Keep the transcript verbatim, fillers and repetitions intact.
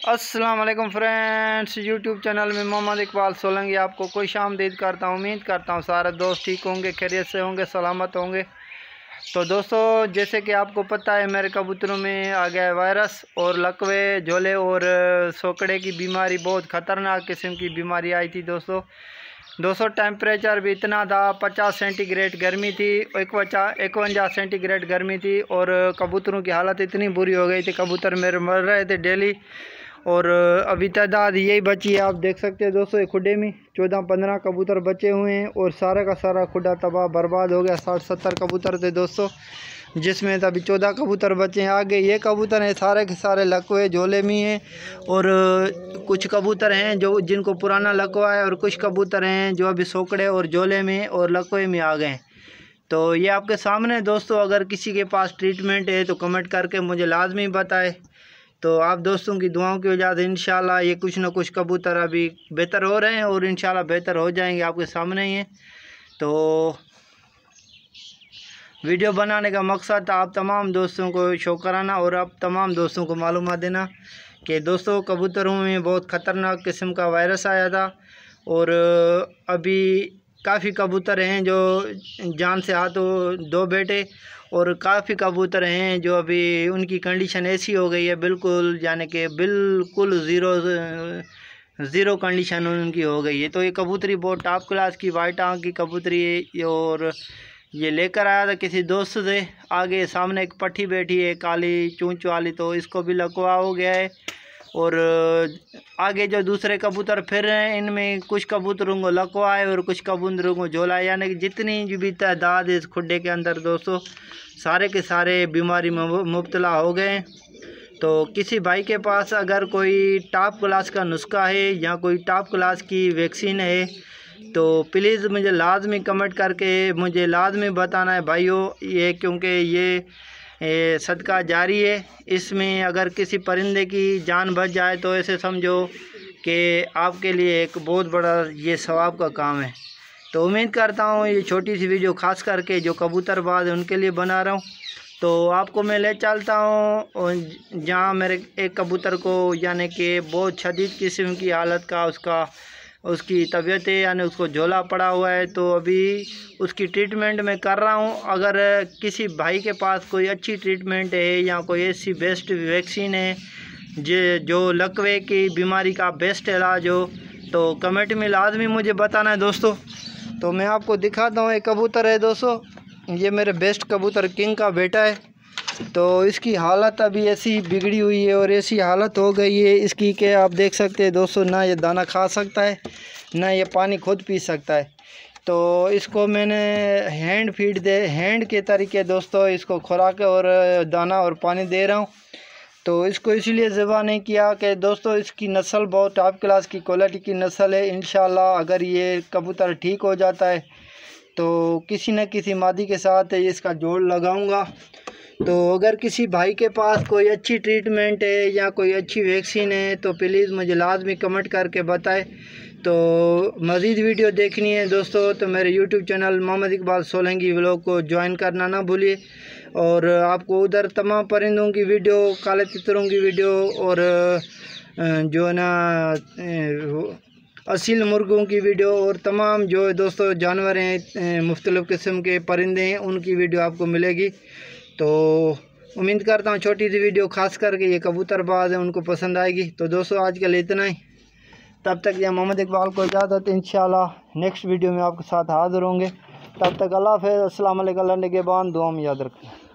अस्सलाम वालेकुम friends, YouTube channel में मोहम्मद इकबाल सोलंकी आपको खुश आमदीद करता हूँ। उम्मीद करता हूँ सारे दोस्त ठीक होंगे, खैरियत से होंगे, सलामत होंगे। तो दोस्तों, जैसे कि आपको पता है मेरे कबूतरों में आ गया है वायरस और लकवे, झोले और सोकड़े की बीमारी। बहुत ख़तरनाक किस्म की बीमारी आई थी दोस्तों। दोस्तों टेम्परेचर भी इतना था, पचास सेंटीग्रेड गर्मी थी, इकवचा इकवंजा सेंटीग्रेड गर्मी थी और कबूतरों की हालत इतनी बुरी हो गई थी, कबूतर मेरे मर रहे थे डेली। और अभी तादाद यही बची है, आप देख सकते हैं दोस्तों। एक खुडे में चौदह पंद्रह कबूतर बचे हुए हैं और सारा का सारा खुडा तबाह बर्बाद हो गया। साठ सत्तर कबूतर थे दोस्तों, जिसमें अभी चौदह कबूतर बचे हैं। आगे ये कबूतर हैं सारे के सारे लकवे झोले में हैं और कुछ कबूतर हैं जो जिनको पुराना लकवा है और कुछ कबूतर हैं जो अभी सोकड़े और झोले में और लकवे में आ गए हैं। तो ये आपके सामने दोस्तों, अगर किसी के पास ट्रीटमेंट है तो कमेंट करके मुझे लाजमी बताए। तो आप दोस्तों की दुआओं की वजह से इंशाल्लाह ये कुछ ना कुछ कबूतर अभी बेहतर हो रहे हैं और इंशाल्लाह बेहतर हो जाएंगे, आपके सामने ही है। तो वीडियो बनाने का मकसद आप तमाम दोस्तों को शो कराना और आप तमाम दोस्तों को मालूमात देना कि दोस्तों कबूतरों में बहुत ख़तरनाक किस्म का वायरस आया था और अभी काफ़ी कबूतर हैं जो जान से हाथों दो बेटे और काफ़ी कबूतर हैं जो अभी उनकी कंडीशन ऐसी हो गई है, बिल्कुल यानी कि बिल्कुल ज़ीरो ज़ीरो कंडीशन उनकी हो गई है। तो ये कबूतरी बहुत टॉप क्लास की वाइट आंख की कबूतरी है और ये लेकर आया था किसी दोस्त से। आगे सामने एक पट्टी बैठी है काली चूंच वाली, तो इसको भी लकवा हो गया है। और आगे जो दूसरे कबूतर फिर रहे हैं इनमें कुछ कबूतरों को लकवा है और कुछ कबूतरों को झोला है, यानी कि जितनी भी तादाद है इस खुड्डे के अंदर दोस्तों, सारे के सारे बीमारी में मुब्तला हो गए। तो किसी भाई के पास अगर कोई टॉप क्लास का नुस्खा है या कोई टॉप क्लास की वैक्सीन है तो प्लीज़ मुझे लाजमी कमेंट करके मुझे लाजमी बताना है भाइयों, ये क्योंकि ये, ये सदका जारी है। इसमें अगर किसी परिंदे की जान बच जाए तो ऐसे समझो कि आपके लिए एक बहुत बड़ा ये सवाब का काम है। तो उम्मीद करता हूँ ये छोटी सी वीडियो खास करके जो कबूतरबाज है उनके लिए बना रहा हूँ। तो आपको मैं ले चलता हूँ जहाँ मेरे एक कबूतर को यानी कि बहुत शदीद किस्म की हालत का उसका उसकी तबीयत है, यानी उसको झोला पड़ा हुआ है। तो अभी उसकी ट्रीटमेंट मैं कर रहा हूँ। अगर किसी भाई के पास कोई अच्छी ट्रीटमेंट है या कोई ऐसी बेस्ट वैक्सीन है जो जो लकवे की बीमारी का बेस्ट इलाज हो तो कमेंट में लाजमी मुझे बताना है दोस्तों। तो मैं आपको दिखाता हूँ, एक कबूतर है दोस्तों, ये मेरे बेस्ट कबूतर किंग का बेटा है। तो इसकी हालत अभी ऐसी बिगड़ी हुई है और ऐसी हालत हो गई है इसकी कि आप देख सकते हैं दोस्तों, ना ये दाना खा सकता है ना ये पानी खुद पी सकता है। तो इसको मैंने हैंड फीड दे हैंड के तरीके दोस्तों इसको खुराक और दाना और पानी दे रहा हूँ। तो इसको इसलिए ज़िबा नहीं किया कि दोस्तों इसकी नस्ल बहुत टॉप क्लास की क्वालिटी की नस्ल है। इंशाल्लाह अगर ये कबूतर ठीक हो जाता है तो किसी न किसी मादी के साथ इसका जोड़ लगाऊंगा। तो अगर किसी भाई के पास कोई अच्छी ट्रीटमेंट है या कोई अच्छी वैक्सीन है तो प्लीज़ मुझे लाजमी कमेंट करके बताएं। तो मज़ीद वीडियो देखनी है दोस्तों तो मेरे YouTube channel Mohammad Iqbal Solanki vlog को ज्वाइन करना ना भूलिए। और आपको उधर तमाम परिंदों की वीडियो, काले तितरों की वीडियो और जो है ना असील मुर्गों की वीडियो और तमाम जो दोस्तों जानवर हैं, मुख्तलिफ़ किस्म के परिंदे हैं, उनकी वीडियो आपको मिलेगी। तो उम्मीद करता हूँ छोटी सी वीडियो खास करके ये कबूतरबाज है उनको पसंद आएगी। तो दोस्तों आज के लिए इतना ही, तब तक यह मोहम्मद इकबाल को इजाज़त। इंशाल्लाह नेक्स्ट वीडियो में आपके साथ हाज़िर होंगे। तब तक अल्लाह हाफ़िज़, अस्सलाम वालेकुम। अल्लाह निगहबान, दुआ में याद रखना।